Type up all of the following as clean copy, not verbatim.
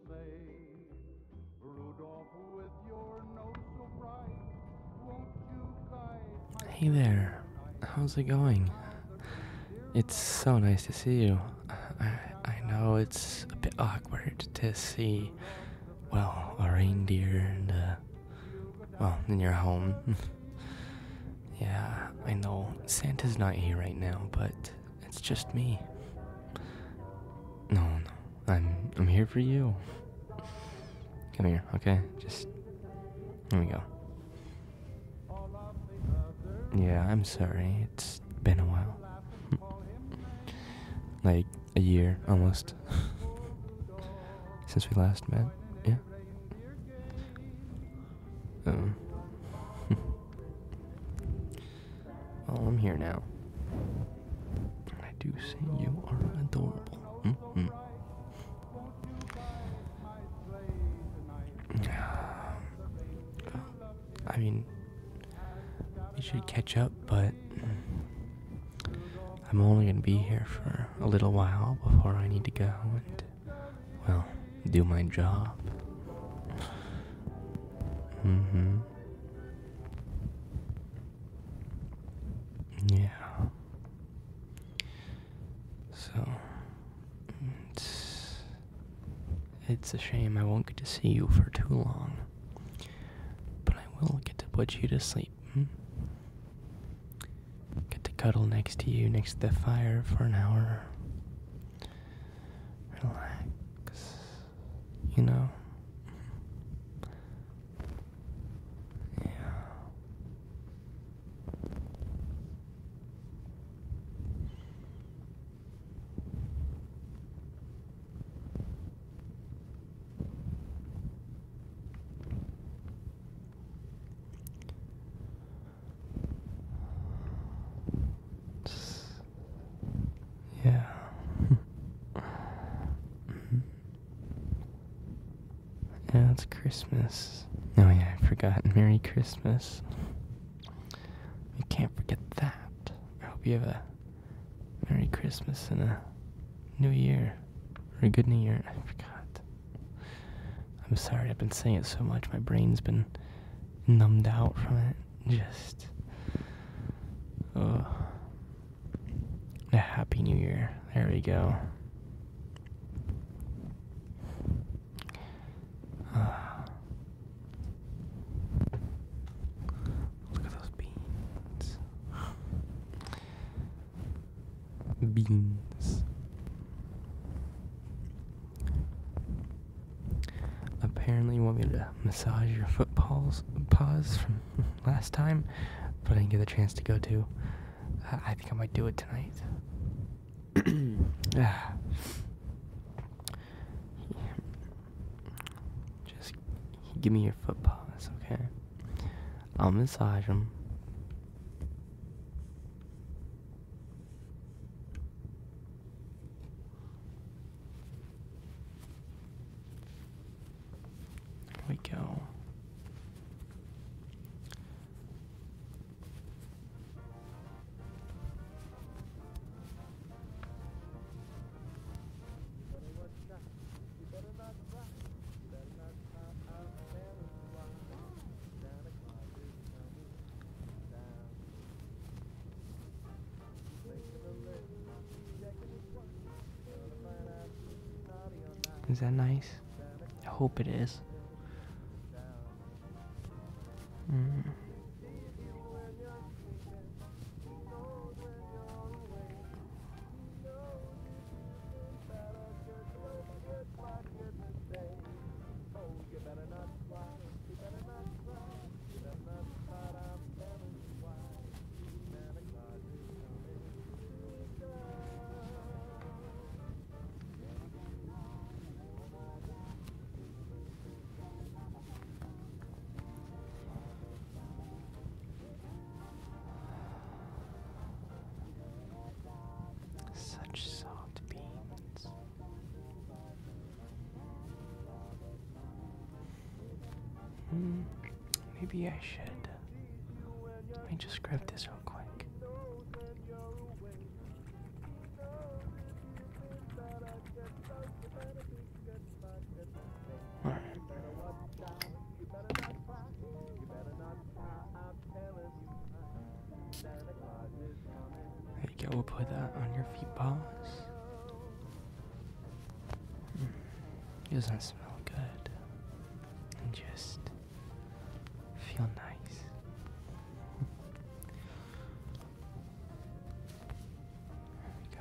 sleigh. Rudolph, with your nose so bright, won't you guide my Hey sleigh there, tonight? how's it going? Now the reindeer It's know so nice to see you. I, that I I'm know coming it's a to bit awkward to see, Rudolph the well, a red-nosed reindeer reindeer. and, He'll go well, down in your in home. history Yeah, as I one of know the Santa's not here right now, but it's just me. No, no, I'm here for you. Come here, okay? Just, here we go. all of the other Yeah, I'm sorry, it's been a while. laugh and call him names. Like, a year, Then almost, there's poor Rudolph since we last met. joining Yeah. a reindeer game. Um, well, I'm here now. I do say you are adorable. Nose so bright, won't you guide my sleigh tonight? Now the reindeer love I him, mean, has got we a should nose catch so up, but Rudolph I'm the only gonna be here red-nosed for a little reindeer. while before I need to go and, History well, do my job. Mm-hmm. Yeah. So, it's, it's a shame I won't get to see you for too long. But I will get to put you to sleep. Get to cuddle next to you, next to the fire for an hour. Relax. You know? Yeah. Yeah. Yeah, it's Christmas. Oh yeah, I forgot. Merry Christmas. You can't forget that. I hope you have a Merry Christmas and a New Year. Or a good New Year. I forgot. I'm sorry, I've been saying it so much. My brain's been numbed out from it. Just. Oh. A Happy New Year. There we go. Look at those beans. Beans. Apparently, you want me to massage your foot paws from last time, but I didn't get the chance to go to. I think I might do it tonight. Ah. Just give me your foot paws, okay? I'll massage them. There we go. Is that nice? I hope it is. Mm. Such soft beans. Maybe I should. Let me just grab this real quick. doesn't smell good and just feel nice. There we go.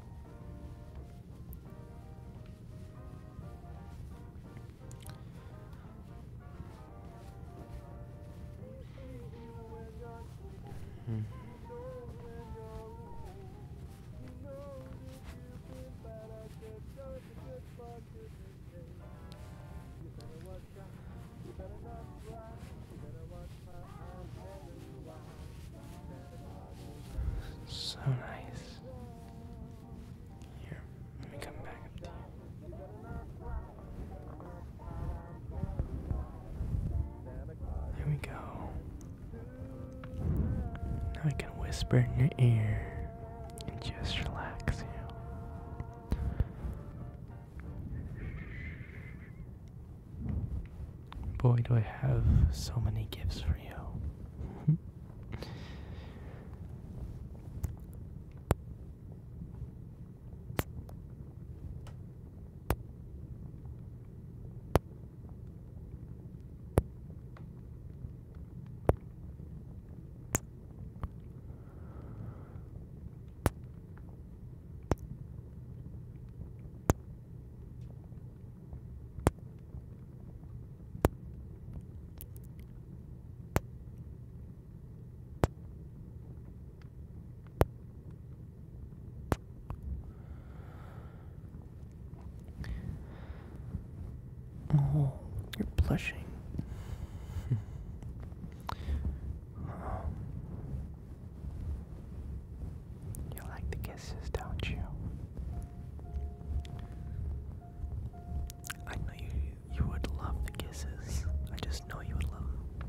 So nice. Here, let me come back up to you. There we go. Now I can whisper in your ear and just relax you. Boy, do I have so many gifts for you. Oh, you're blushing. You like the kisses, don't you? I know you would love the kisses. I just know you would love them.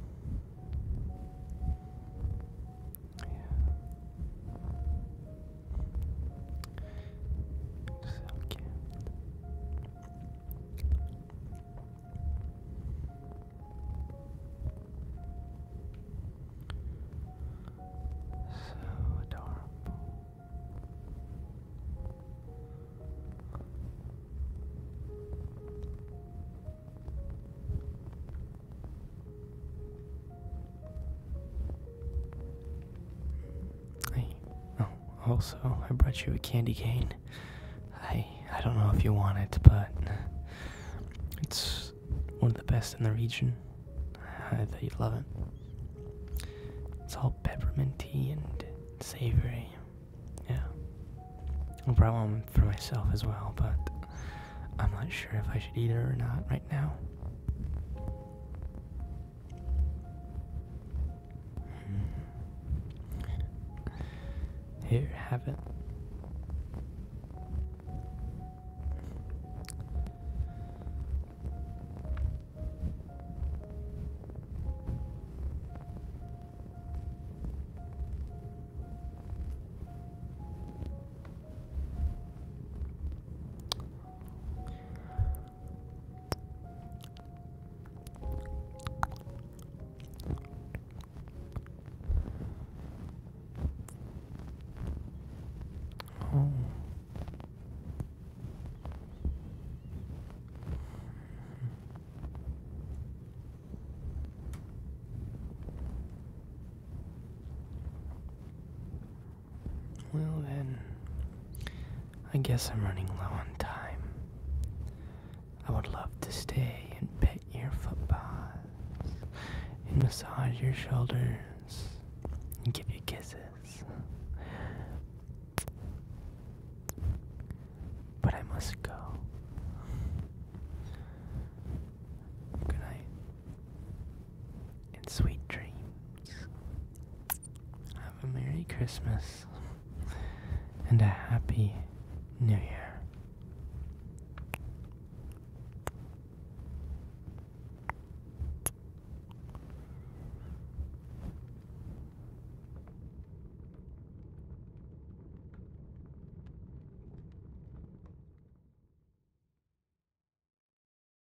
Yeah. So cute. So adorable. Oh, also, I brought you a candy cane. I don't know if you want it, but it's one of the best in the region. I thought you'd love it. It's all pepperminty and savory. Yeah. I brought one for myself as well, but I'm not sure if I should eat it or not right now. Here, have it. Oh. Well then, I guess I'm running low on time. I would love to stay and pet your foot paws, and massage your shoulders, and give you kisses. But I must go. Good night, and sweet dreams. Have a Merry Christmas and a Happy New Year.